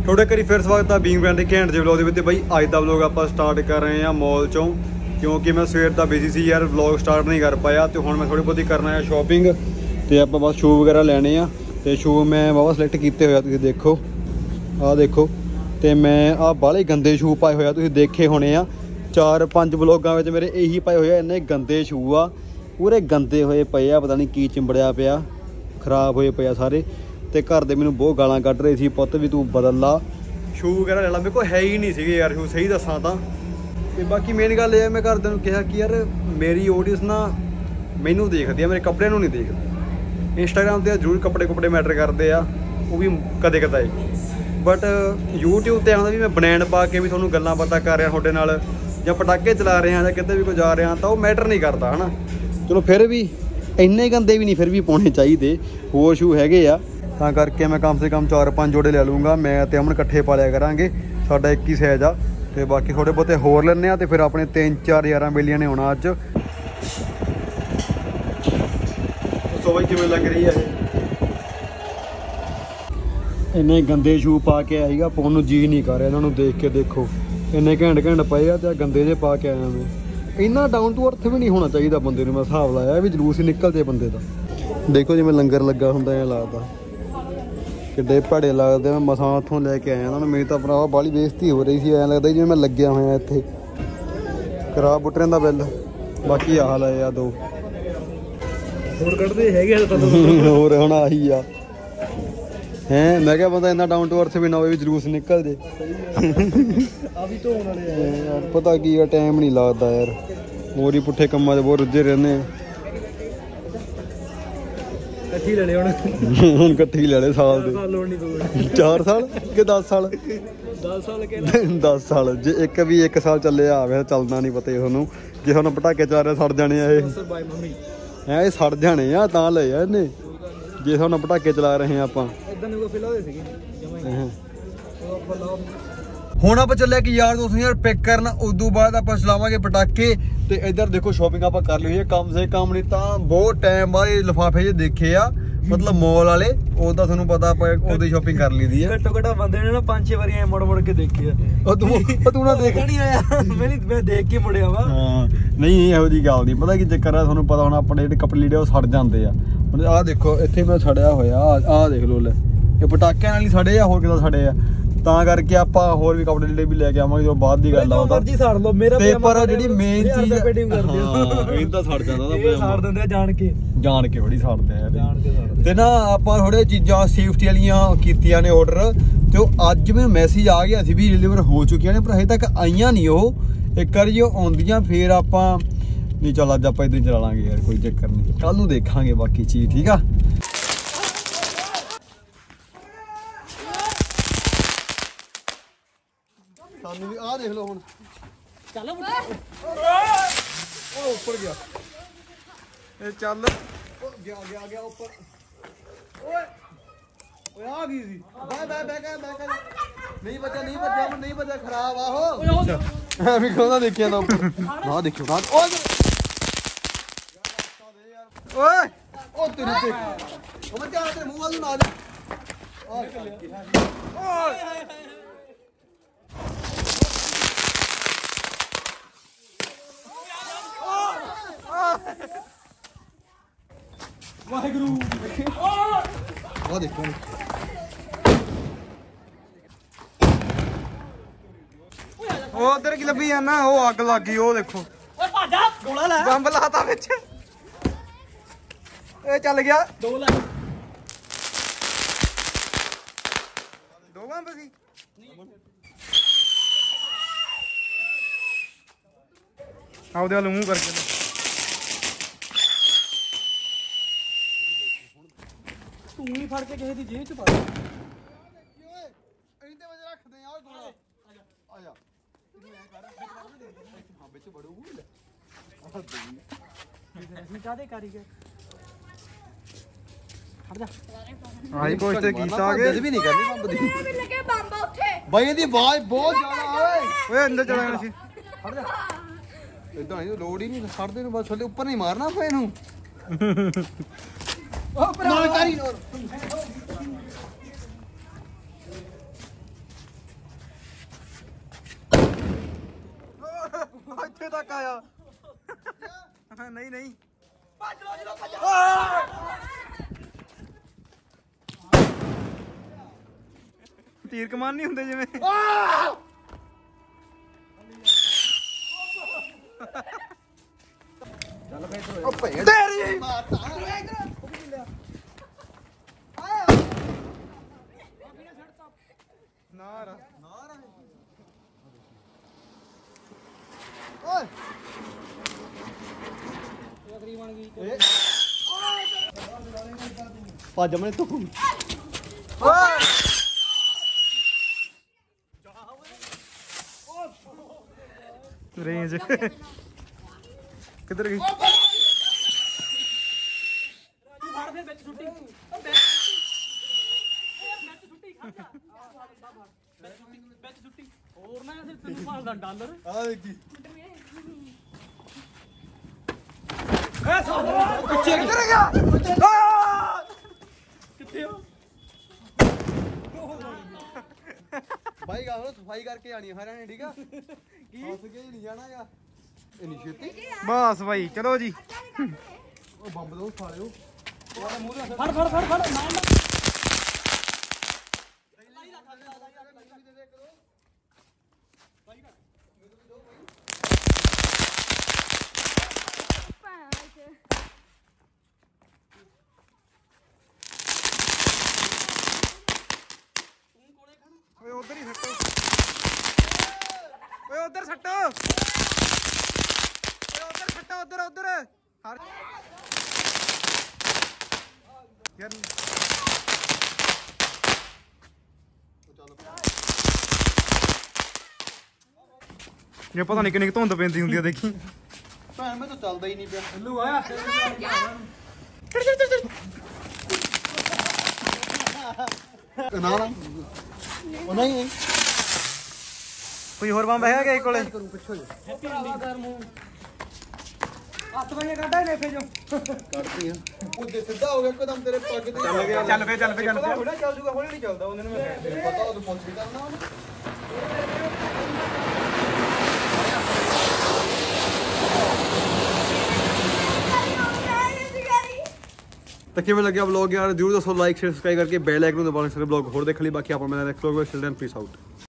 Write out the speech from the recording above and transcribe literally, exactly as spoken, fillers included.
थोड़े करी फिर स्वागत है बीइंग ब्रांड के घैंट जे व्लॉग दे बई। अज का व्लॉग आप स्टार्ट कर रहे हैं मॉल चों, क्योंकि मैं सवेर का बिजी सी यार, व्लॉग स्टार्ट नहीं कर पाया। तो हुण मैं थोड़ी बहुती करना है शॉपिंग, तो आप बस शू वगैरह लैने आ। तो शू मैं वावा सिलेक्ट किए हुए, तुसीं देखो आ देखो। तो मैं आ बाले गंदे शू पाए हुए, तुसीं देखे होने आ। चार पांच व्लॉगां विच मेरे यही पाए हुए, इन्ने गंदे शू आ, पूरे गंदे होए पे आ, पता नहीं की चिंबड़िया पिया, खराब होए पे सारे। तो घर दे मैनूं बहुत गालां कढ रहे सी, पुत्त भी तू बदल ला शू वगैरह ले ला। मेरे को है ही नहीं सी यार शू, सही दसां तां। ते बाकी मेन गल ये, मैं घरदिਆਂ ਨੂੰ कहा कि यार मेरी ऑडियंस ना मैनू देखती है, मेरे कपड़े नूं नहीं देखती। इंस्टाग्राम ते जरूर कपड़े कुपड़े मैटर करते आ, वो भी कदे कदाई। बट यूट्यूब ते आउंदा भी मैं बनैन पा के भी तुहानूं गल्लां बातां कर रहा तुहाडे नाल, जां पटाके चला रहे हैं, जां किते भी कोई जा रहे हैं, तो वो मैटर नहीं करता है ना। चलो फिर भी इन्ने गंदे भी नहीं फिर भी पाने चाहिए, होर शू हैगे आ। ਤਾਂ ਕਰਕੇ मैं कम से कम चार पाँच जोड़े ले लूँगा। मैं ते अमन इकट्ठे पा लिया करांगे, साडा एक ही साइज आ। तो बाकी थोड़े बहुते होर लैने आ, तो फिर अपने तीन चार यारां बेलियां ने आउणा अज। सो भाई किवें लग रही है? इन्ने गंदे शू पा के आएगा, पाउण नूं जी नहीं कर रहा इन्हां नूं देख के। देखो इन्ने घैंट घैंट पए आ, ते गंदे जे पा के आया मैं। इन्ना डाउन टू अर्थ भी नहीं होना चाहिए बंदे नूं, मैं हिसाब लाया भी जलूस ही निकलदे बंदे दा। देखो जिवें लंगर लगा हुंदा ऐ लगदा, किड्डे भैड़े लगदे। मैं मसां उत्थों लैके आया उन्होंने, मेरी तो भरावा बाहली बेइज्जती हो रही थी। ऐं लगदा जिवें मैं लग्गिया होया इत्थे। करा बुटरें दा बिल, बाकी आ लए आ दो होर कढदे हैगे होर हुण आही आ हैं। मैं क्या बंदा इन्ना डाउन टू अर्थ भी ना होवे भी जलूस निकल जे। आ भी धोण वाले यार पता की आ, टाइम नहीं लगदा यार, होर ही पुट्ठे कम्मां 'च बहुत रुੱਝੇ रहंदे। कट्ठी ले ले हुण हुण कट्ठी ले ले साल दे चार साल कि दस साल दस साल के दस साल जे एक भी एक साल चले आवे चलना नहीं पता थोनू। जे थोनू पटाके चला रहे सड़ जाने आ, है ये सड़ जाने आ तां ले आ इन्हें। जे थोनू पटाके चला रहे हैं आपां ਹੁਣ ਆਪਾਂ ਚੱਲਿਆ ਕਿ यार दोस्त यार पिक करना, उदू बाद आप चलावांगे पटाके। तो इधर देखो शॉपिंग आप कर ली है, कम से कम नहीं तो बहुत टाइम बाद लिफाफे जे देखे आ, मतलब मॉल वाले ਉਹਦਾ ਤੁਹਾਨੂੰ ਪਤਾ ਆਪਾਂ ਉਹਦੀ ਸ਼ਾਪਿੰਗ ਕਰ ਲਈਦੀ ਹੈ। ਘੱਟੋ ਘੱਟ ਬੰਦੇ ਨੇ ਨਾ ਪੰਜ ਛੇ ਵਾਰੀ ਐ ਮੁੜ ਮੁੜ ਕੇ ਦੇਖੇ ਆ। ਉਹ ਤੂੰ ਉਹ ਤੂੰ ਨਾ ਦੇਖ ਨਹੀਂ ਆਇਆ, ਮੈਂ ਨਹੀਂ ਮੈਂ ਦੇਖ ਕੇ ਮੁੜਿਆ ਵਾ। ਹਾਂ ਨਹੀਂ ਇਹੋ ਜੀ ਗੱਲ ਨਹੀਂ, ਪਤਾ ਕੀ ਚੱਕਰ ਆ, ਤੁਹਾਨੂੰ ਪਤਾ ਹੁਣ ਆਪਣੇ ਜਿਹੜੇ ਕੱਪੜੇ ਲੀੜੇ ਉਹ ਸੜ ਜਾਂਦੇ ਆ। ਹੁਣ ਆਹ ਦੇਖੋ ਇੱਥੇ ਮੈਂ ਸੜਿਆ ਹੋਇਆ, ਆਹ ਦੇਖ ਲਓ ਲੈ, ਇਹ ਪਟਾਕਿਆਂ ਨਾਲ ਹੀ ਸੜੇ ਆ, ਹੋਰ ਕਿਦਾਂ ਸੜੇ ਆ। ਤਾਂ ਕਰਕੇ ਆਪਾਂ ਹੋਰ ਵੀ ਕੱਪੜੇ ਲੀੜੇ ਵੀ ਲੈ ਕੇ ਆਵਾਂਗੇ, ਜੋ ਬਾਅਦ ਦੀ ਗੱਲ ਆ। ਉਹ ਮਰਜ਼ੀ ਸਾੜ ਲਓ, ਮੇਰਾ ਤੇ ਪਰ ਜਿਹੜੀ ਮੇਨ ਚੀਜ਼ ਪੈਡਿੰਗ ਕਰਦੇ ਹਾਂ ਇਹ ਤਾਂ ਸੜ ਜਾਂਦਾ ਨਾ, ਇਹ ਸਾੜ ਦਿੰਦੇ ਆ ਜਾਣ ਕੇ, ਜਾਣ ਕੇ ਬੜੀ ਸੜਦੇ ਆ ਜਾਣ ਕੇ ਸੜਦੇ। ਤੇ ਨਾ ਆਪਾਂ ਥੋੜੇ ਚੀਜ਼ਾਂ ਸੇਫਟੀ ਵਾਲੀਆਂ ਕੀਤੀਆਂ ਨੇ ਆਰਡਰ, ਤੇ ਉਹ ਅੱਜ ਮੈਨੂੰ ਮੈਸੇਜ ਆ ਗਿਆ ਸੀ ਵੀ ਡਿਲੀਵਰ ਹੋ ਚੁੱਕੀਆਂ ਨੇ, ਪਰ ਹਜੇ ਤੱਕ ਆਈਆਂ ਨਹੀਂ। ਉਹ ਇੱਕ ਵਾਰੀ ਉਹ ਆਉਂਦੀਆਂ ਫੇਰ ਆਪਾਂ ਨਹੀਂ, ਚੱਲ ਅੱਜ ਆਪਾਂ ਇਦਾਂ ਹੀ ਚਲਾ ਲਾਂਗੇ ਯਾਰ, ਕੋਈ ਚੱਕਰ ਨਹੀਂ, ਕੱਲ ਨੂੰ ਦੇਖਾਂਗੇ ਬਾਕੀ ਚੀਜ਼, ਠੀਕ ਆ। ਸਾਨੂੰ ਵੀ ਆਹ ਦੇਖ ਲਓ ਹੁਣ, ਚੱਲ ਉਹ ਉੱਪਰ ਗਿਆ, ਇਹ ਚੱਲ ਗਿਆ ਗਿਆ ਗਿਆ ਉੱਪਰ। ਓਏ ਓਏ ਆ ਗਈ ਸੀ, ਬੈ ਬੈ ਬੈ ਕੇ ਬੈ ਕੇ ਨਹੀਂ ਬੱਚਾ ਨਹੀਂ ਬੱਚਾ ਨਹੀਂ ਬੱਚਾ ਖਰਾਬ ਆਹੋ ਐ ਵੀ ਖੋਦਾ ਦੇਖਿਆ ਨਾ ਉੱਪਰ ਨਾ ਦੇਖਿਓ ਨਾ। ਓਏ ਓਏ ਉਹ ਤੇਰੀ ਤੇ ਉਹ ਬੱਚਾ ਤੇਰੇ ਮੂੰਹ ਵੱਲ ਨੂੰ ਨਾ ਦੇ। ਓਏ ਵਾਹਿਗੁਰੂ ਉਹ ਦੇਖੋ ਉਹ ਉਧਰ ਕੀ ਲੱਭੀ ਜਾਂਦਾ, ਉਹ ਅੱਗ ਲੱਗ ਗਈ, ਉਹ ਦੇਖੋ। ਓਏ ਭਾਜਾ ਗੋਲਾ ਲੈ, ਬੰਬ ਲਾਤਾ ਵਿੱਚ, ਇਹ ਚੱਲ ਗਿਆ। ਦੋ ਲੈ ਦੋ ਬੰਬ ਸੀ। ਆਪਦੇ ਵੱਲ ਮੂੰਹ ਕਰਕੇ ਤੂੰ ਹੀ ਫੜ ਕੇ ਕਿਸੇ ਦੀ ਜੇਬ ਚ ਪਾ ਦੇ। ਓਏ ਇੰਨੇ ਵਜੇ ਰੱਖਦੇ ਆ ਗੋਲਾ, ਆ ਜਾ ਇਹਨੂੰ ਐ ਕਰ, ਹਾਂ ਵਿੱਚ ਵੜੂ ਲੈ ਆਹ ਦੇ ਅਸੀਂ ਕਾਦੇ ਕਾਰੀਗਰ ਹਟ ਜਾ। ਆਹੀ ਕੁਛ ਤੇ ਕੀਤਾ ਅਗੇ ਵੀ ਨਹੀਂ ਕਰਨੀ ਬੰਬ ਦੀ, ਵੀ ਲੱਗੇ ਬੰਬ ਉੱਥੇ ਬਾਈ ਇਹਦੀ ਆਵਾਜ਼ ਬਹੁਤ ਜ਼ਿਆਦਾ। ਓਏ ਓਏ ਅੰਦਰ ਚਲਾ ਗਿਆ ਸੀ, ਹਟ ਜਾ। ਇਦਾਂ ਨਹੀਂ ਲੋੜ ਹੀ ਨਹੀਂ, ਛੱਡ ਦੇ ਨੂੰ ਬਸ, ਥੱਲੇ ਉੱਪਰ ਨਹੀਂ ਮਾਰਨਾ ਫੇ ਇਹਨੂੰ। ਉਹ ਪਰ ਨਾਲ ਕਰੀ ਇੱਥੇ ਤੱਕ ਆਇਆ ਨਹੀਂ ਨਹੀਂ ਭੱਜ ਲੋ ਜਦੋਂ ਭੱਜ ਤੀਰ ਕਮਾਨ ਨਹੀਂ ਹੁੰਦੇ ਜਿਵੇਂ ਚੱਲ ਫੇਰ ਉਹ ਭੇੜ ਤੇਰੀ ਨਾਰ ਨਾਰ ਓਏ ਅਗਰੀ ਬਣ ਗਈ ਭੱਜ ਮਨੇ ਤੂੰ ਓਏ ਰੇਂਜ ਕਿੱਧਰ ਗਈ ਤੂੰ ਫੜ ਫਿਰ ਵਿੱਚ ਸੁੱਟੀ ਵਿੱਚ ਸੁੱਟੀ ਖੜ ਜਾ ਵਿੱਚ ਸੁੱਟੀ ਵਿੱਚ ਸੁੱਟੀ ਹੋਰ ਨਾ ਫਿਰ ਤੈਨੂੰ ਭਾਲਦਾ ਡਾਲਰ ਆ ਦੇਖੀ ਐ ਸਾਡਾ ਪਿੱਛੇ ਕਿੱਧਰ ਗਿਆ ਕਿੱਥੇ ਹੋ ਭਾਈ ਗਾ ਸਫਾਈ ਕਰਕੇ ਆਣੀ ਸਾਰਿਆਂ ਨੇ ਠੀਕ ਆ ਕੀ ਫਸ ਕੇ ਨਹੀਂ ਜਾਣਾਗਾ ਇੰਨੀ ਛੇਤੀ ਬਸ ਭਾਈ ਚਲੋ ਜੀ ਉਹ ਬੰਬ ਦੋ ਸਾਲਿਓ ਫੜ ਫੜ ਫੜ ਫੜ ਨਾਲ ਨਾਲ ਓਏ ਉਧਰ ਹੀ ਸੱਟੋ ਓਏ ਉਧਰ ਸੱਟੋ ਓਏ ਉਧਰ ਸੱਟੋ ਉਧਰ ਉਧਰ ਹਰ ਯਾਰ ਇਹ ਪਤਾ ਨਹੀਂ ਕਿੰਨੀ ਧੁੰਦ ਪੈਂਦੀ ਹੁੰਦੀ ਆ ਦੇਖੀ ਭੈਣ ਮੈਂ ਤਾਂ ਚੱਲਦਾ ਹੀ ਨਹੀਂ ਪਿਆ ਲੂ ਆਇਆ ਨਾ ਨਾ ਉਹ ਨਹੀਂ ਕੋਈ ਹੋਰ ਬੰਬ ਹੈਗਾ ਕਿ ਕੋਲੇ ਹੈਪੀ ਹੁੰਦੀ ਕਰ ਮੂੰਹ ਹੱਥ ਵਾਂਗੇ ਕੱਢਾ ਨੇ ਫੇ ਜੋ ਕੱਢਦੀ ਆ ਉਹ ਦੇ ਸਿੱਧਾ ਹੋ ਗਿਆ ਇੱਕਦਮ ਤੇਰੇ ਪੱਗ ਤੇ ਚੱਲ ਗਿਆ ਚੱਲ ਫੇ ਚੱਲ ਫੇ ਚੱਲ ਫੇ ਹੁਣੇ ਚੱਲ ਜੂਗਾ ਹੁਣੇ ਨਹੀਂ ਚੱਲਦਾ ਉਹਨਾਂ ਨੂੰ ਮੈਂ ਪਤਾ ਉਹ ਪੁੱਛ ਵੀ ਕਰਨਾ ਉਹਨੂੰ ਤਾਂ ਕਿਵੇਂ ਲੱਗਿਆ ਵਲੌਗ ਯਾਰ ਜਰੂਰ ਦੱਸੋ ਲਾਈਕ ਸ਼ੇਅਰ ਸਬਸਕ੍ਰਾਈਬ ਕਰਕੇ ਬੈਲ ਆਈਕਨ ਨੂੰ ਦਬਾਉਣਾ ਸਾਰੇ ਵਲੌਗ ਹੋਰ ਦੇਖਣ ਲਈ ਬਾਕੀ ਆਪਾਂ ਮਿਲਦੇ ਨੈਕਸਟ ਵਲੌਗ ਵਿੱਚ ਚਿਲਡਰਨ ਪੀਸ ਆਊਟ